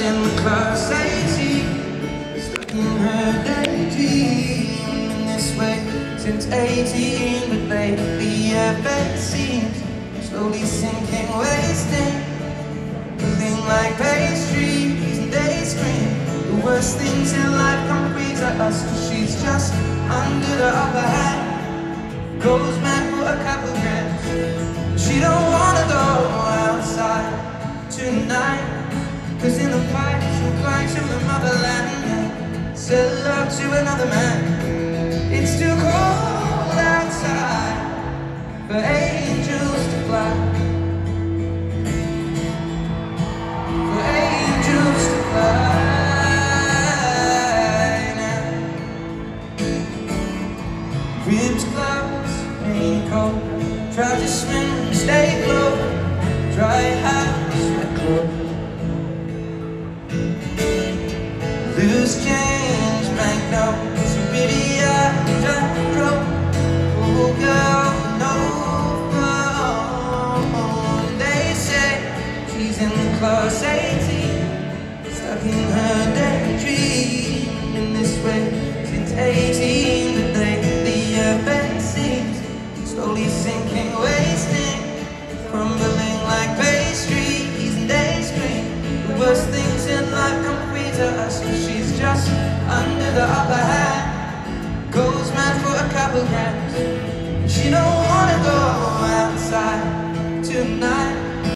in class 18, stuck in her daydream in this way since 18. But lately everything seems slowly sinking, wasting, moving like pastries, and they scream the worst things in life come free to us. Cause she's just under the upper hand, goes mad for a couple grams. She don't wanna go outside tonight, cause in the fight she'll fly to the motherland and sell love to another man. It's too cold outside for angels to fly, for angels to fly now. Ribs close, rain cold, try to swim, stay low, dry house, sweat clothes. Loose change, banknotes, a bitty underdrop. Oh girl, no phone. They say she's in class 18, stuck in her daydream in this way since 18. But lately everything seems slowly sinking, wasting, crumbling like pastries, and they scream the worst things in life come free to us. Cause she's just under the upper hand, goes mad for a couple grams. She don't wanna go outside tonight,